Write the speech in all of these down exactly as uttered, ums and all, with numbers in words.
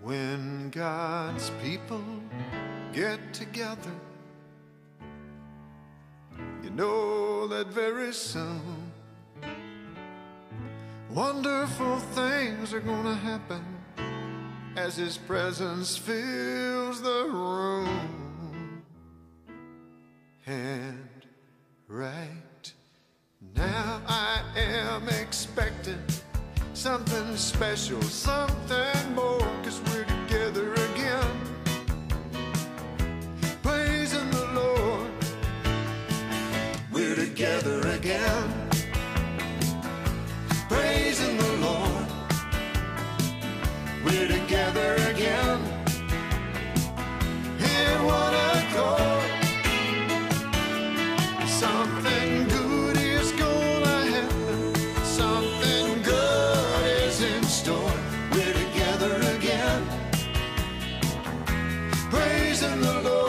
When God's people get together, you know that very soon wonderful things are gonna happen as His presence fills the room. And right now I am expecting something special, something more, 'cause we're together again, praising the Lord. We're together again, praising the Lord. We're together again in one accord. Something good is gonna happen, something good is in store. We're together again, praising the Lord.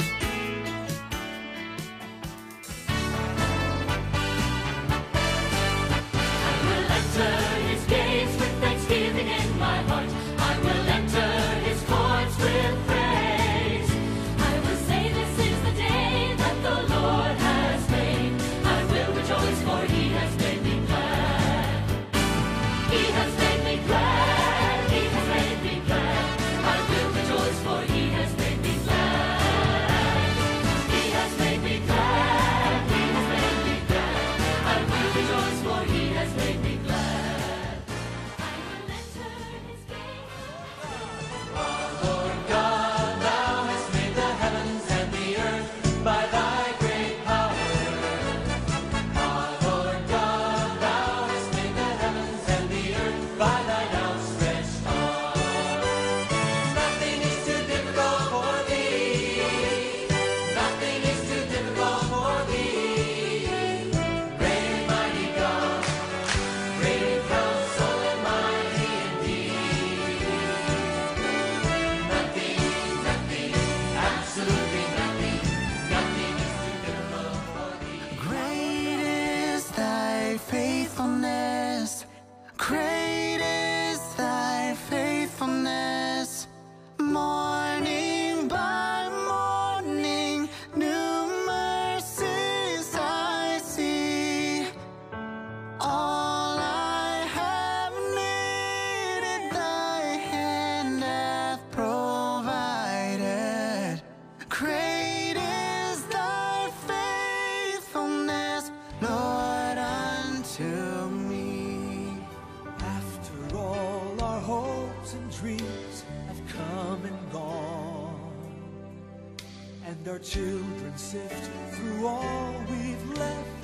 And our children sift through all we've left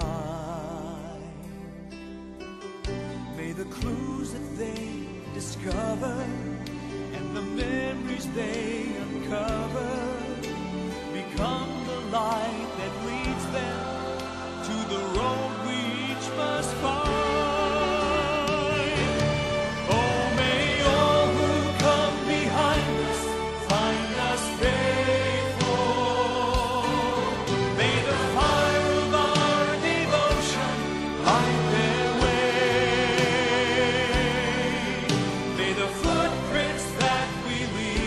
behind. May the clues that they discover and the memories they uncover become the light that leads them to the road we each must find.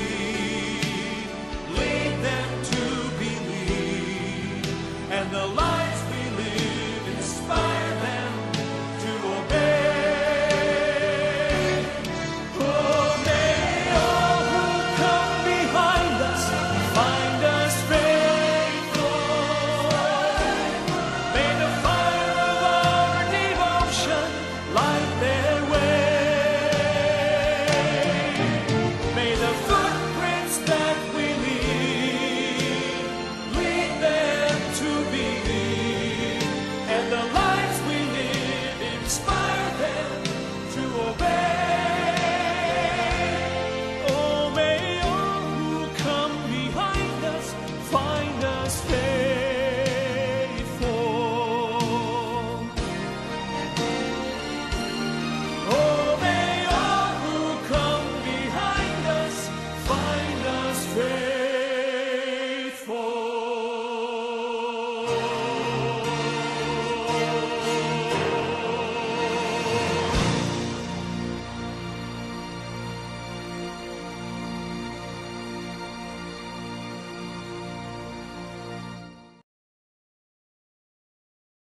The light